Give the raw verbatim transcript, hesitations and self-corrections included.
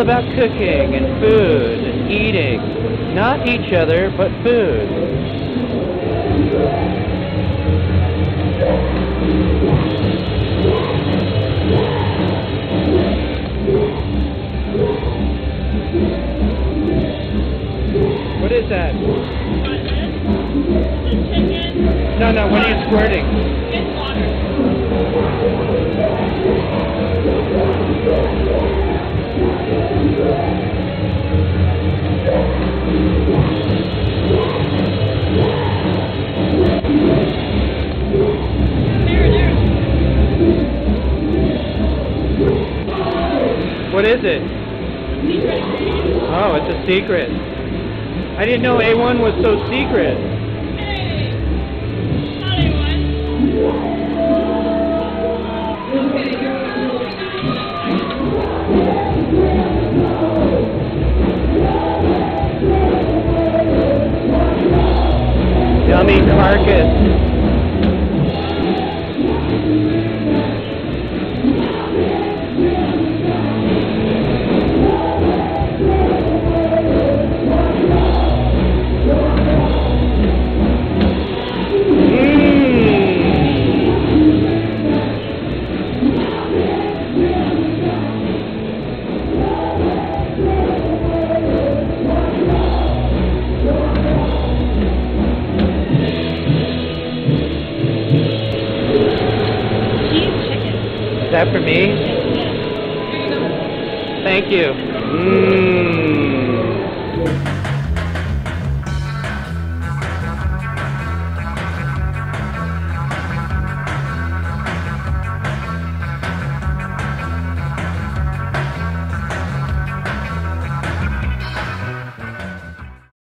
about cooking and food and eating. Not each other, but food. What is that? No, no, what are you squirting? It's water. What is it? Secret. Oh, it's a secret. I didn't know A one was so secret. Hey! Not A one. Okay, you're Yummy carcass. Is that for me? Thank you. Mmm.